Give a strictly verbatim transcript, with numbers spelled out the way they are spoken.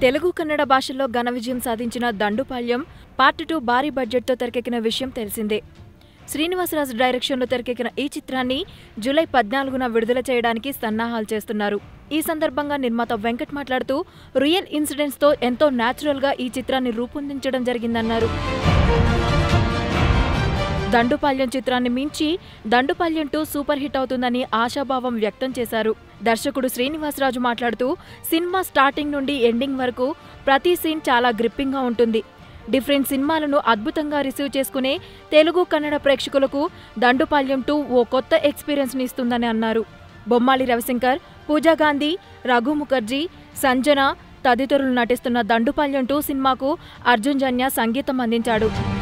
తెలుగు కన్నడ భాషల్లో ఘన విజయం సాధించిన దండుపాళ్యం పార్ట్ టూ భారీ బడ్జెట్తో తెరకెక్కిన విషయం తెలిసిందే. శ్రీనివాసరాజు డైరెక్షన్లో తెరకెక్కిన ఈ చిత్రాన్ని జూలై పద్నాలుగున విడుదల చేయడానికి సన్నాహాలు చేస్తున్నారు. ఈ సందర్భంగా నిర్మాత వెంకట్ మాట్లాడుతూ రియల్ ఇన్సిడెంట్స్తో ఎంతో న్యాచురల్గా ఈ చిత్రాన్ని రూపొందించడం జరిగిందన్నారు. దండుపాళ్యం చిత్రాన్ని మించి దండుపాళ్యం టూ సూపర్ హిట్ అవుతుందని ఆశాభావం వ్యక్తం చేశారు. దర్శకుడు శ్రీనివాసరాజు మాట్లాడుతూ సినిమా స్టార్టింగ్ నుండి ఎండింగ్ వరకు ప్రతి సీన్ చాలా గ్రిప్పింగ్గా ఉంటుంది. డిఫరెంట్ సినిమాలను అద్భుతంగా రిసీవ్ చేసుకునే తెలుగు కన్నడ ప్రేక్షకులకు దండుపాళ్యం టూ ఓ కొత్త ఎక్స్పీరియన్స్ని ఇస్తుందని అన్నారు. బొమ్మాలి రవిశంకర్, పూజా గాంధీ, రఘు ముఖర్జీ, సంజన తదితరులు నటిస్తున్న దండుపాళ్యం టూ సినిమాకు అర్జున్ జన్య సంగీతం అందించాడు.